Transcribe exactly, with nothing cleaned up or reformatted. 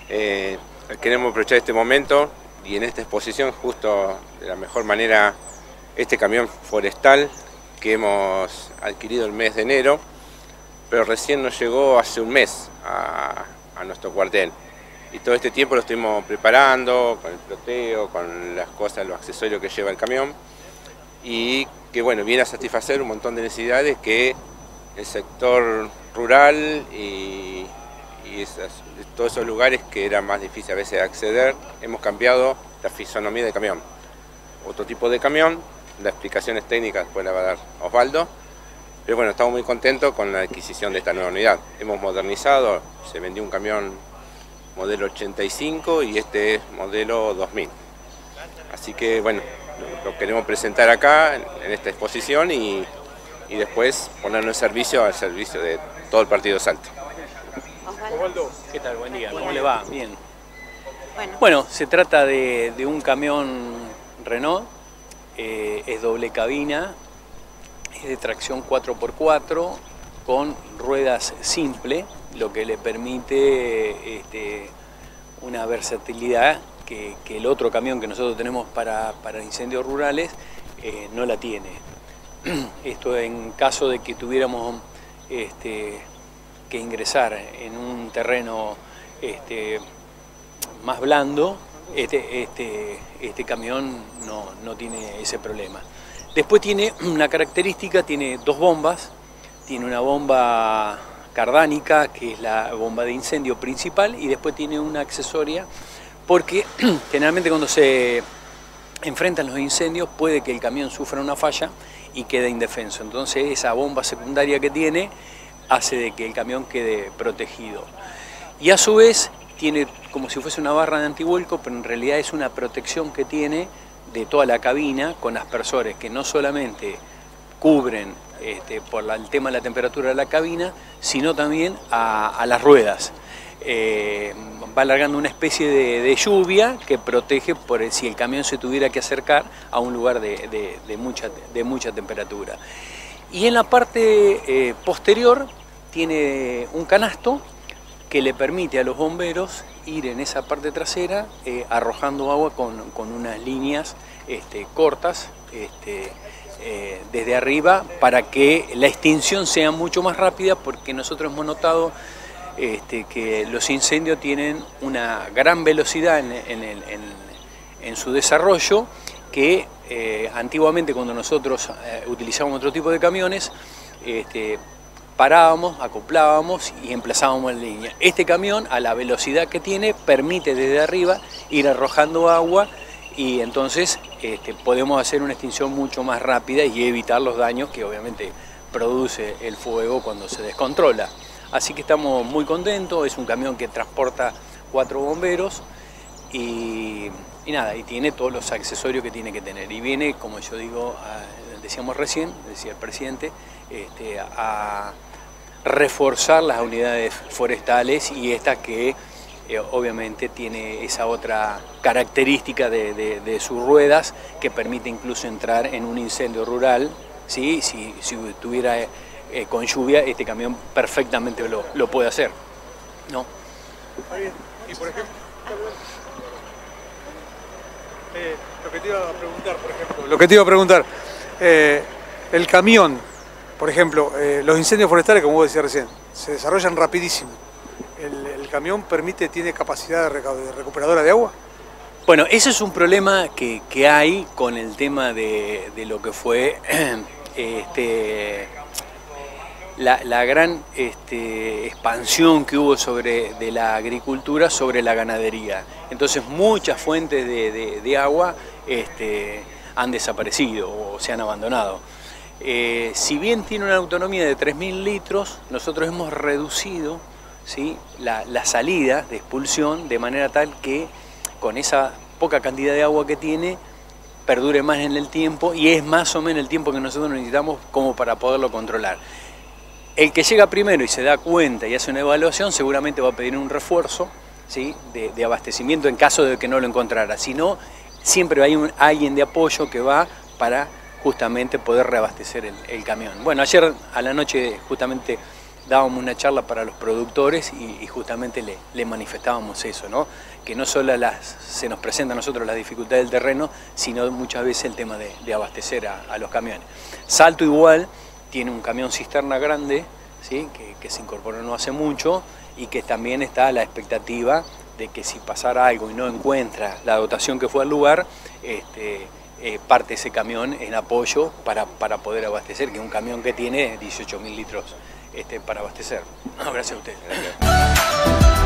Eh, queremos aprovechar este momento y en esta exposición justo de la mejor manera este camión forestal que hemos adquirido el mes de enero, pero recién nos llegó hace un mes a, a nuestro cuartel. Y todo este tiempo lo estuvimos preparando con el ploteo, con las cosas, los accesorios que lleva el camión, y que bueno, viene a satisfacer un montón de necesidades que el sector rural y, y esas, todos esos lugares que era más difícil a veces de acceder, hemos cambiado la fisonomía del camión. Otro tipo de camión, las explicaciones técnicas después las va a dar Osvaldo, pero bueno, estamos muy contentos con la adquisición de esta nueva unidad. Hemos modernizado, se vendió un camión modelo ochenta y cinco y este es modelo dos mil. Así que bueno, lo queremos presentar acá en esta exposición y, y después ponerlo en servicio al servicio de todo el partido de Salta. Osvaldo, ¿qué tal? Buen día, ¿cómo le va? Bien. Bueno, Bueno, se trata de, de un camión Renault, eh, es doble cabina, es de tracción cuatro por cuatro con ruedas simple, lo que le permite este, una versatilidad que, que el otro camión que nosotros tenemos para, para incendios rurales eh, no la tiene. Esto en caso de que tuviéramos este, que ingresar en un terreno este, más blando, este, este, este camión no, no tiene ese problema. Después tiene una característica, tiene dos bombas, tiene una bomba cardánica, que es la bomba de incendio principal, y después tiene una accesoria, porque generalmente cuando se enfrentan los incendios puede que el camión sufra una falla y quede indefenso. Entonces esa bomba secundaria que tiene hace de que el camión quede protegido. Y a su vez tiene como si fuese una barra de antivuelco, pero en realidad es una protección que tiene de toda la cabina con aspersores que no solamente cubren este, por la, el tema de la temperatura de la cabina, sino también a, a las ruedas. Eh, va alargando una especie de, de lluvia que protege por el, si el camión se tuviera que acercar a un lugar de, de, de, mucha, de mucha temperatura. Y en la parte eh, posterior tiene un canasto que le permite a los bomberos ir en esa parte trasera eh, arrojando agua con, con unas líneas este, cortas este, eh, desde arriba para que la extinción sea mucho más rápida, porque nosotros hemos notado este, que los incendios tienen una gran velocidad en, en, el, en, en su desarrollo, que eh, antiguamente cuando nosotros eh, utilizábamos otro tipo de camiones, este, parábamos, acoplábamos y emplazábamos en línea. Este camión, a la velocidad que tiene, permite desde arriba ir arrojando agua y entonces este, podemos hacer una extinción mucho más rápida y evitar los daños que obviamente produce el fuego cuando se descontrola. Así que estamos muy contentos, es un camión que transporta cuatro bomberos y, y nada, y tiene todos los accesorios que tiene que tener. Y viene, como yo digo, a, decíamos recién, decía el presidente, este, a reforzar las unidades forestales y esta que eh, obviamente tiene esa otra característica de, de, de sus ruedas que permite incluso entrar en un incendio rural, ¿sí? si, si tuviera eh, con lluvia, este camión perfectamente lo, lo puede hacer, ¿no? Y por ejemplo, eh, lo que te iba a preguntar, por ejemplo, lo que te iba a preguntar, eh, el camión, por ejemplo, eh, los incendios forestales, como vos decías recién, se desarrollan rapidísimo. ¿El, el camión permite, tiene capacidad de, de recuperadora de agua? Bueno, ese es un problema que, que hay con el tema de, de lo que fue este, la, la gran este, expansión que hubo sobre, de la agricultura sobre la ganadería. Entonces muchas fuentes de, de, de agua este, han desaparecido o se han abandonado. Eh, si bien tiene una autonomía de tres mil litros, nosotros hemos reducido, ¿sí?, la, la salida de expulsión de manera tal que con esa poca cantidad de agua que tiene perdure más en el tiempo, y es más o menos el tiempo que nosotros necesitamos como para poderlo controlar. El que llega primero y se da cuenta y hace una evaluación seguramente va a pedir un refuerzo, ¿sí?, de, de abastecimiento en caso de que no lo encontrara. Si no, siempre hay un, alguien de apoyo que va para justamente poder reabastecer el, el camión. Bueno, ayer a la noche justamente dábamos una charla para los productores y, y justamente le, le manifestábamos eso, ¿no? Que no solo las, se nos presenta a nosotros las dificultades del terreno, sino muchas veces el tema de, de abastecer a, a los camiones. Salto igual tiene un camión cisterna grande, ¿sí? que, que se incorporó no hace mucho y que también está a la expectativa de que si pasara algo y no encuentra la dotación que fue al lugar, este, eh, parte ese camión en apoyo para, para poder abastecer, que es un camión que tiene dieciocho mil litros este, para abastecer. No, gracias a ustedes. Gracias.